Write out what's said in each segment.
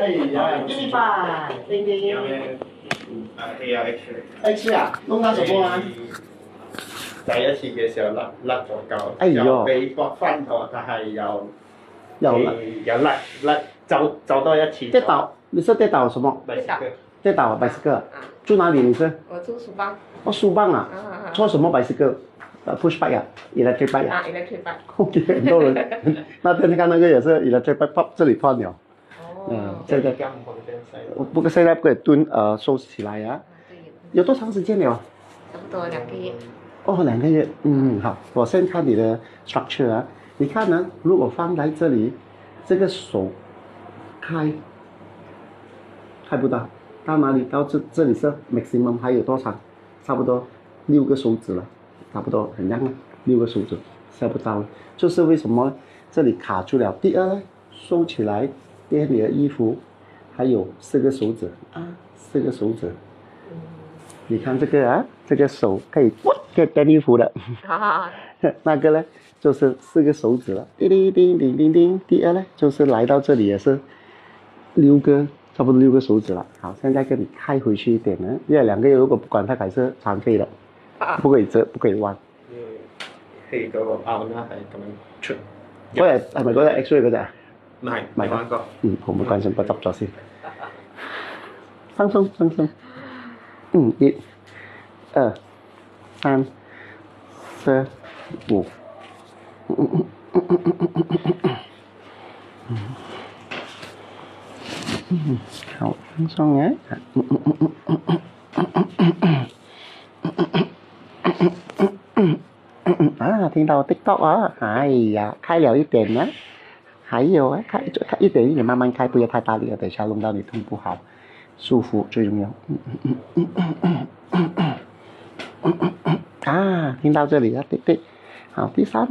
哎呀，给你吧，叮叮。X 啊，弄到什麼啊？第一次嘅時候甩咗嚿， 哎呦又俾割翻咗，但係又甩，走多一次。 跌倒，你是跌倒什麼？跌倒bicycle。住哪裡？你是？ 我住苏邦。 哦，苏邦啊。坐什麼bicycle？ push bike 啊 ，electric bike 啊。 electric bike。 OK， 很多人。那天看那個也是 electric bike， pop 這裡斷了。這個。不過現在不可以蹲，收起來啊。有多長時間了？ 差不多2個月。 哦，2個月。好，我先看你的 structure 啊。你看呢，如果放在這裡，這個手開不到，到哪裡？到這裡是 maximum 還有多長？差不多6個手指了，差不多很樣啊，6個手指下不到了，就是為什麼這裡卡住了。第二呢，收起來墊你的衣服，還有4個手指啊，4個手指。你看這個啊，這個手可以墊衣服的。那個呢，就是4個手指了。叮叮叮叮叮叮。第二呢，就是來到這裡也是6個，差不多6個手指了。好，現在跟你開回去一點呢，因為2個月如果不管它還是殘廢的，不可以折，不可以彎。 係嗰個拗啦，係咁樣出。 嗰日係咪嗰日 X-ray 嗰隻啊？ 唔係，未玩過。 好，冇關係，我執咗先。放鬆，放鬆。1、2、3、4、5。好，放鬆啊！啊，聽到 TikTok 啊！哎呀，開了一點呢，還有啊，開一點一點，慢慢開，不要太大力了，等下弄到你痛不好，舒服最重要。啊，聽到這裡啊，對，好，第3，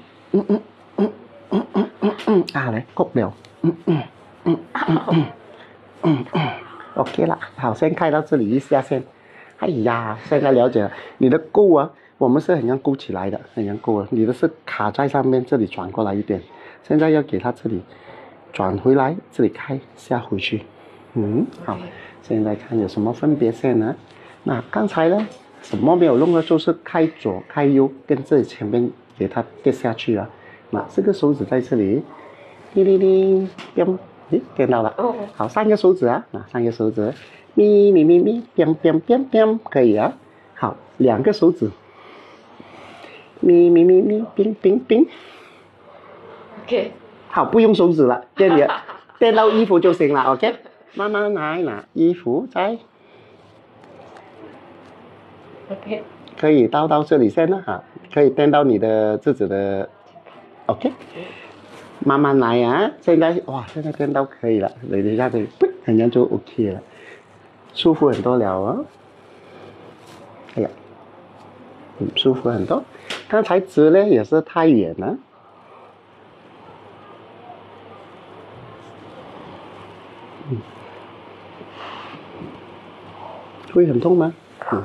啊，來，夠了，OK 了，好，先開到這裡一下先。哎呀，現在了解了，你的勾啊，我們是很像勾起來的，很像勾啊，你的是卡在上面，這裡轉過來一點，現在要給它這裡轉回來，這裡開下回去。好，現在看有什麼分別先呢？那剛才呢，什麼沒有弄的，就是開左開右，跟這裡前面給它跌下去啊。那這個手指在這裡，叮叮叮，咦，掂到了。好，3個手指啊，3個手指，咪咪咪咪，邊邊邊邊，可以啊。好，2個手指，咪咪咪咪，邊邊邊。 OK。 好，不用手指了，墊到衣服就行了。OK。慢慢來拿衣服再。 OK。 可以到這裡先了哈，可以墊到你的自己的 OK。慢慢來啊！現在哇，現在墊到可以了，你一下子很像就 OK 了，舒服很多了哦。哎呀，舒服很多。剛才直呢也是太遠了。會很痛嗎？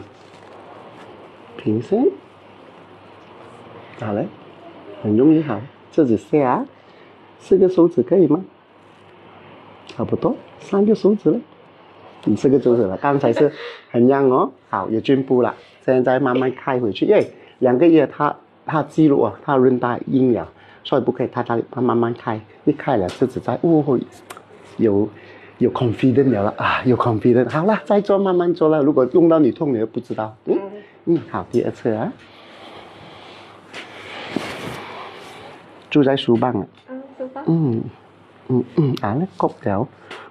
平身。好嘞，很容易好，自己下。4個手指可以嗎？差不多，3個手指了。4個手指了，剛才是很樣哦，好，有進步了。現在慢慢開回去，因為2個月它肌肉啊，它韌帶硬了，所以不可以太大力，它慢慢開。一開了自己在有 confident 了啊，有 confident。好了，再做，慢慢做了。如果用到你痛，你又不知道。好，第2次啊。住在蘇邦啊。啊，那夠了。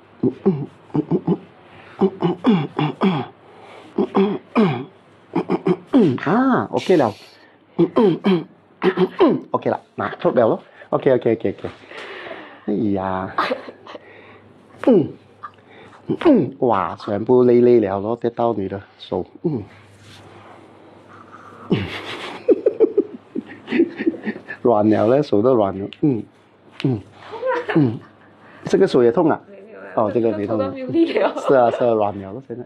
啊 ，OK 了。OK 了，嗱，夠了咯。OK。哎呀，哇，全部累了咯，跌到你的手。軟了咧，手都軟了。這個手也痛啊？哦，這個沒痛。是啊，軟了咯，現在。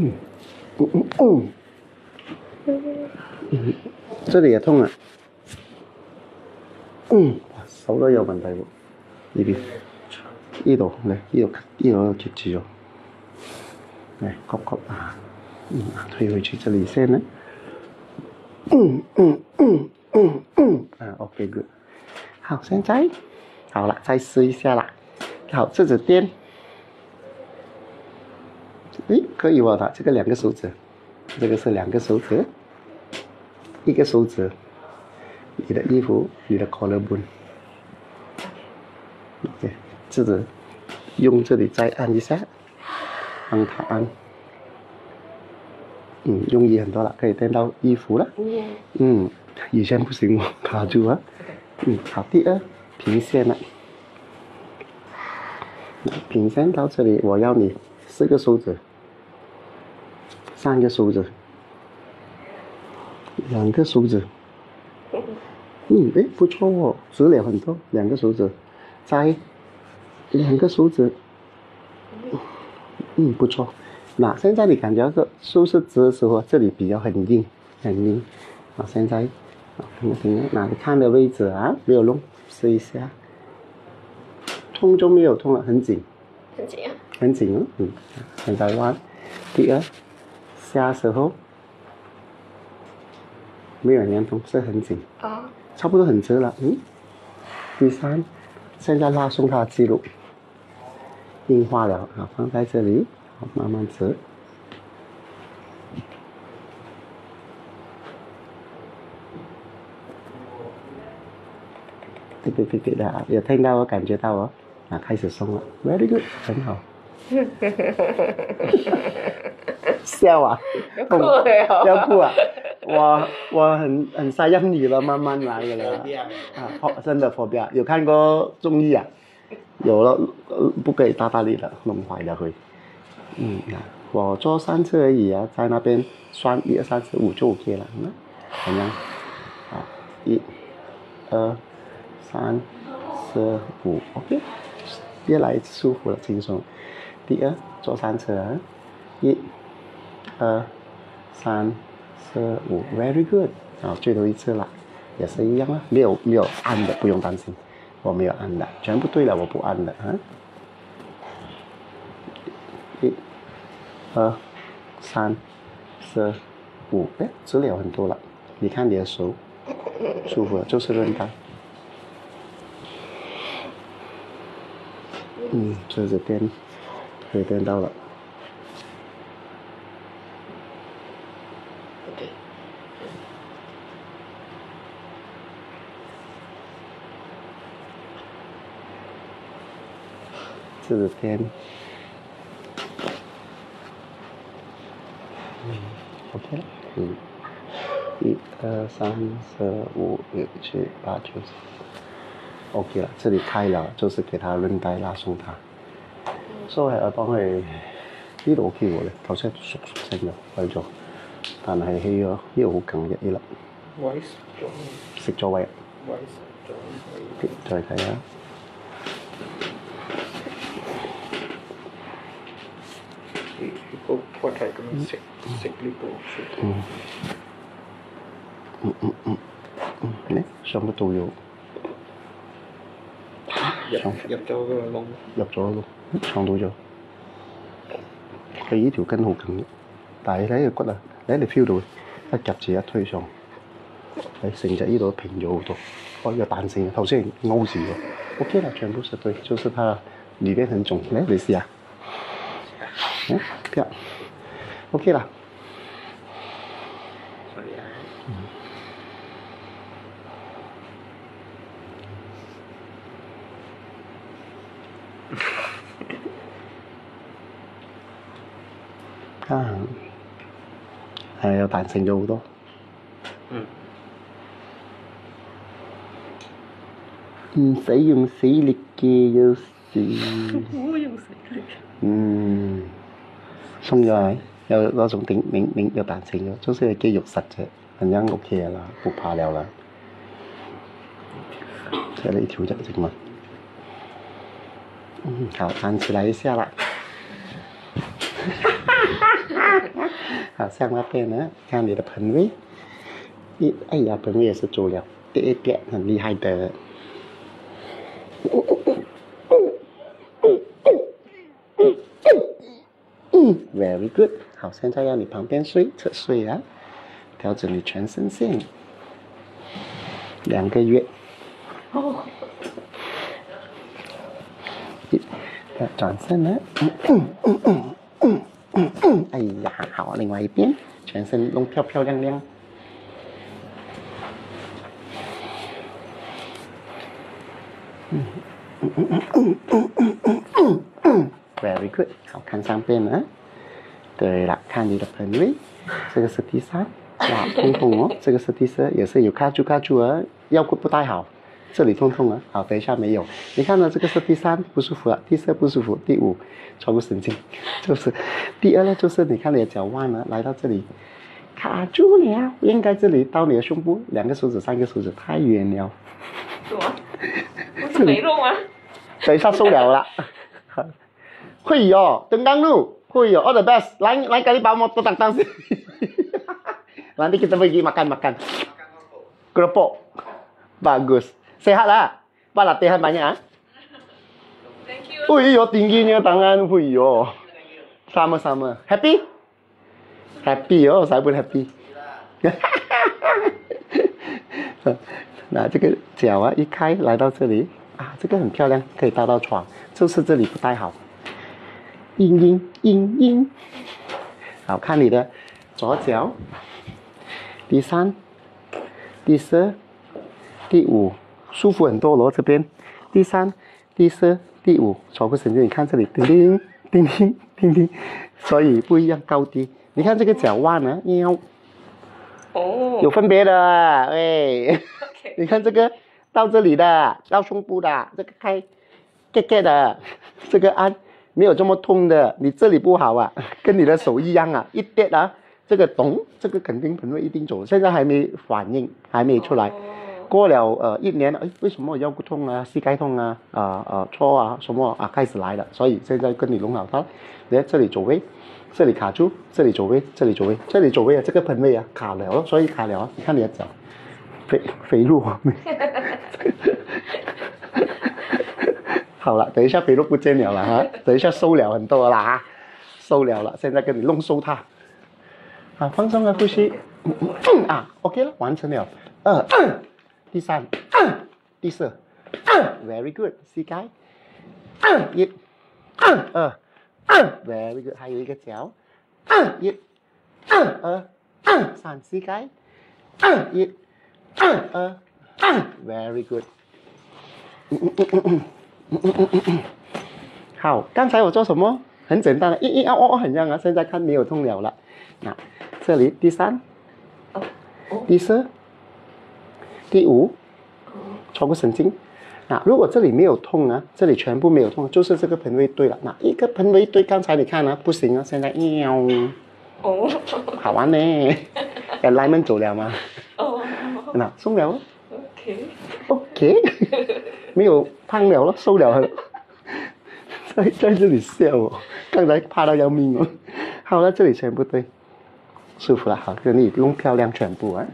這裡也痛啊。 手都有問題喎，呢邊呢度嚟呢度貼住咗，嚟角角啊，推回去這裡先呢，OK good， 好，現在好了，再試一下啦，好，這指墊，誒，可以喎，這個2個手指，這個是2個手指，1個手指。你的衣服，你的 collarbone， OK， 这指用这里再按一下，帮它按，用力很多了，可以垫到衣服了，以前不行，卡住啊，好，第二平线了，平线到这里，我要你4个手指，3个手指，2个手指。哎，不错哦，直了很多，2个手指，再2个手指，不错。那现在你感觉这是不是直的时候，这里比较很硬，很硬。好，现在，停，那你看的位置啊，没有弄，试一下，痛就没有痛了，很紧， 很紧啊， 很紧哦，现在弯，第二，下时候没有严痛，是很紧。差不多很直了，第三，现在拉松它的肌肉，硬化了，好，放在这里，好，慢慢直。对的，有听到我感觉到哦，开始松了 ，very good， 很好。笑啊！ 要哭了， 要哭啊！我很适应你了，慢慢来的了。真的phobia，有看过综艺啊？有了，不可以大力的，弄坏了会。我做3次而已啊，在那边算1、2、3、4、5就 OK 了，怎样？好，1、2、3、4、5 ，OK， 越来越舒服了，轻松。第二，做3次啊，1、2、3、4、5 ，very good。好，最后一次了，也是一样啊，没有按的，不用担心，我没有按的，全部对了，我不按的啊。1、2、3、4、5，哎，直了很多了。你看你的手，舒服了，就是韧带。这指垫可以垫到了。这指垫，OK 了，1、2、3、4、5、6、7、8、9、10 ，OK 了，这里开了，就是给它韧帶拉鬆它。所以我幫佢呢度 OK 喎，頭先熟聲嘅開咗，但係起咗呢度好緊嘅呢粒。 位食咗位。 位食咗。 再睇下。 個課題咁樣食呢個。 呢上得到咗。 入咗個窿。 入咗咯，上到咗。佢呢條筋好緊嘅，但係睇個骨啊，你 feel 到，一夾住一推上，成隻呢度平咗好多，有彈性嘅。頭先勾住咗 ，OK 啦，全部是對，就是它裏邊很重。來，你試下。啪 ，OK 啦。係有彈性咗好多。唔使用死力嘅，有時。唔用死力。鬆咗，有嗰種頂有彈性咗，就是肌肉實啫，咁樣 OK 啦，不怕了啦。這裡調整嘛。好，站起來一下啦。好，向那邊呢，看你的盆位。哎呀，盆位也是做了，這一點很厲害的。 Very good。好，现在要你旁边睡，侧睡啊，调整你全身线。2个月。 哦。 转身呢？哎呀，好，另外一边，全身弄漂漂亮亮。Very good。好，看上边呢。对了，看你的盆位，这个是第3，哇，痛痛哦。这个是第4，也是有卡住啊，腰骨不太好。这里痛痛啊，好，等一下没有。你看呢，这个是第3不舒服了，第4不舒服，第5抽个神经，就是第2呢，就是你看你的脚腕呢来到这里卡住了，应该这里到你的胸部2个手指3个手指太远了。 什么？不是没肉吗？ 等一下收了啦。會哦，等剛lu，會哦 ，all the best。Lain kali bawa motor datang sini. Nanti kita pergi makan. Keropok. Bagus. Sehat lah. Pak latihan banyak ah. Thank you. Oh iya tingginya tangan. Oh iya. Sama-sama. Happy? Happy oh, saya pun happy. 那这个脚啊一开来到这里啊，这个很漂亮，可以搭到床，就是这里不太好。阴。好，看你的左脚。第3、第4、第5，舒服很多咯，这边。第3、第4、第5，手部神经，你看这里，叮叮，所以不一样高低。你看这个脚腕呢， 哦， 有分别的，哎， OK 你看这个到这里的，到胸部的，这个开盖的，这个按没有这么痛的，你这里不好啊，跟你的手一样啊，一跌啊，这个咚，这个肯定盆位一定走，现在还没反应，还没出来。 哦过了1年，哎，为什么腰骨痛啊、膝盖痛啊、搓啊什么啊开始来了，所以现在跟你弄好它，来这里走位，这里卡住，这里走位，这里走位，这里走位啊，这个盆位啊卡了，所以卡了啊，你看你的脚，肥肉啊，好了，等一下肥肉不见了了哈，等一下瘦了很多啦哈，瘦了，现在跟你弄瘦它，啊，放松啊，呼吸，啊 ，OK 了，完成了，第3，第4，very good， 膝盖，1、2，very good， 还有一个脚，1、2、3，膝盖，1、2、very good。好，刚才我做什么？很简单的，很像啊，现在看没有痛了了。那这里第3，第4。第5，抽个神经。那如果这里没有痛啊，这里全部没有痛，就是这个盆位对了。那一个盆位对，刚才你看啊，不行啊，现在哦， 好玩呢。来门走了吗？ 哦， 那松了 OK， 没有胖了了，瘦了。在这里笑哦，刚才怕到要命哦。好了，这里全部对，舒服了，好，给你弄漂亮全部啊，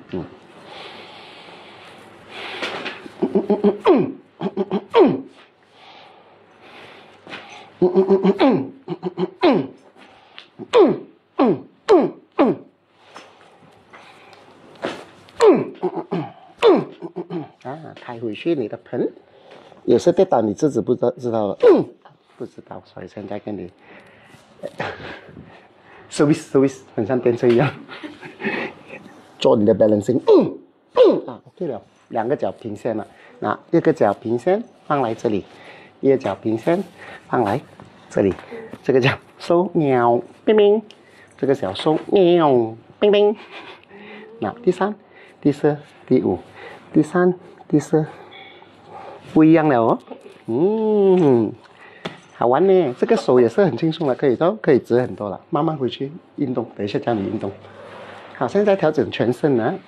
抬回去你的盆，有时跌倒你自己不知道了，不知道，所以现在跟你service 很像电车一样，做你的 balancing， OK 了，2个脚平线了，那1个脚平线放来这里，1个脚平线放来这里，这个脚收喵冰冰，这个脚收喵冰冰。那第3、第4、第5、第3、第4不一样了哦，好玩呢，这个手也是很轻松的，可以直很多了，慢慢回去运动，等一下教你运动。好，现在调整全身呢，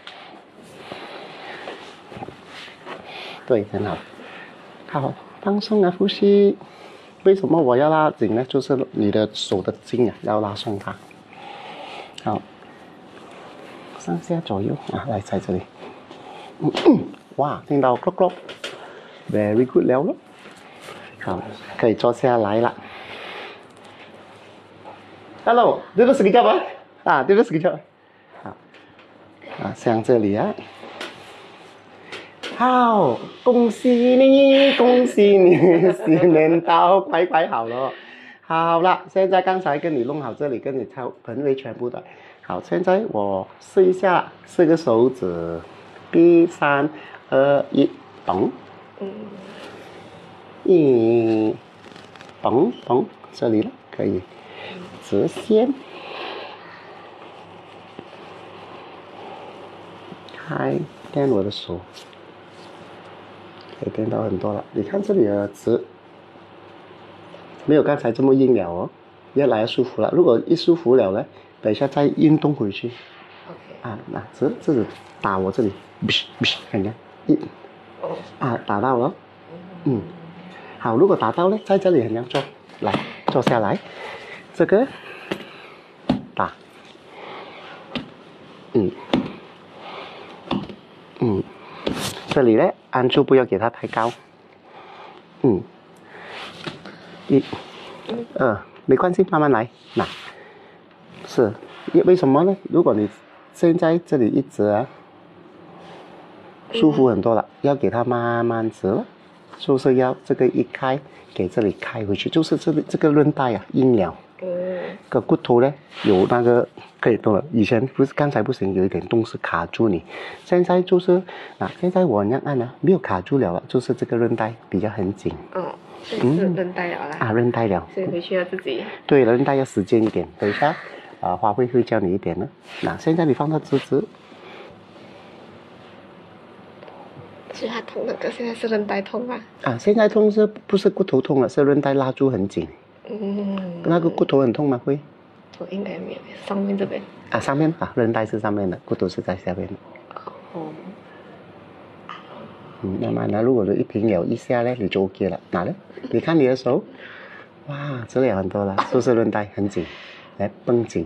对，很好，好，放松啊，呼吸。为什么我要拉紧呢？就是你的手的筋啊，要拉松它。好，上下左右啊，来在这里。哇，听到 clock very good 了咯。 好，可以坐下来了。Hello， duduk sekejap ah. Ah, duduk sekejap. 好，啊，像这里啊。好，恭喜你，恭喜你，新年到，快快好了。好了，现在刚才跟你弄好这里，跟你盆位全部的。好，现在我试一下，4个手指，1、3、2、1，咚。咚咚，这里了，可以直线。开，练我的手。可以练到很多了，你看这里的直，没有刚才这么硬了哦，越来越舒服了。如果一舒服了呢，等一下再运动回去。 OK。 啊，那这里打我这里，看见啊，打到了。好，如果打到呢，在这里很像做，来坐下来，这个打，这里呢，按住不要给它太高。1、2，没关系，慢慢来。那，是，为什么呢？如果你现在这里一直啊，舒服很多了，要给它慢慢直了，是不是要这个一开，给这里开回去，就是这个韧带啊硬了。个骨头呢有那个可以动了，以前不是刚才不行，有一点东西卡住你，现在就是现在我那样按呢没有卡住了，就是这个韧带比较很紧。 是韧带了啦。啊， 韧带了。 所以回去要自己。 对，韧带要时间一点，等一下花卉会教你一点呢。现在你放到直直。 所以它痛那个现在是韧带痛吗？ 现在痛是不是骨头痛了？是韧带拉住很紧。那个骨头很痛吗？会？ 我应该没有，上面这边。 上面韧带是上面的，骨头是在下面的。慢慢的，如果一停了一下呢，你就 OK 了。哪呢？你看你的手，哇，这里很多了，是不是韧带很紧？来绷紧。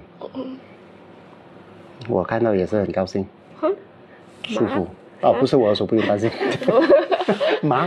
我看到也是很高兴。舒服。不是我的手，不用担心。麻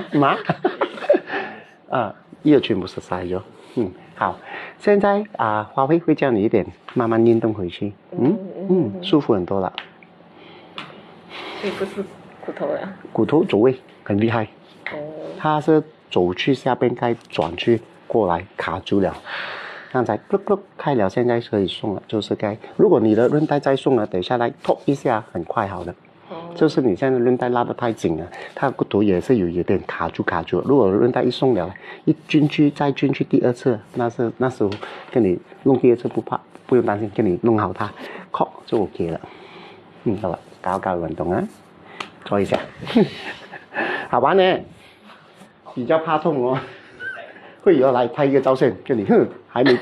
也全部是塞咗。好，现在花卉会教你一点，慢慢运动回去。舒服很多了。 所以不是骨头了。 骨头走位很厉害。它是走去下边，该转去过来卡住了。刚才开了，现在可以松了，就是该。如果你的韧带再松了，等下来拖一下，很快好的。就是你现在韧带拉得太紧了，它骨头也是有一点卡住。如果韧带一松了，一再进去第2次，那时候跟你弄第2次不怕，不用担心，跟你弄好它，就 OK 了。好了，搞运动啊，做一下，好玩呢，比较怕痛哦。会有来拍一个照片，跟你还没。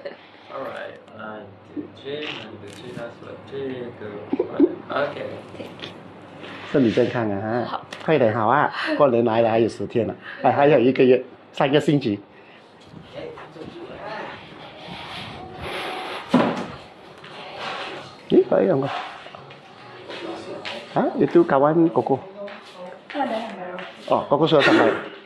OK。 身体健康啊！快点好啊！过年来了还有10天了，还有1个月，3个星期。Kaya yang itu kawan Koko. Oh, Koko sudah sampai.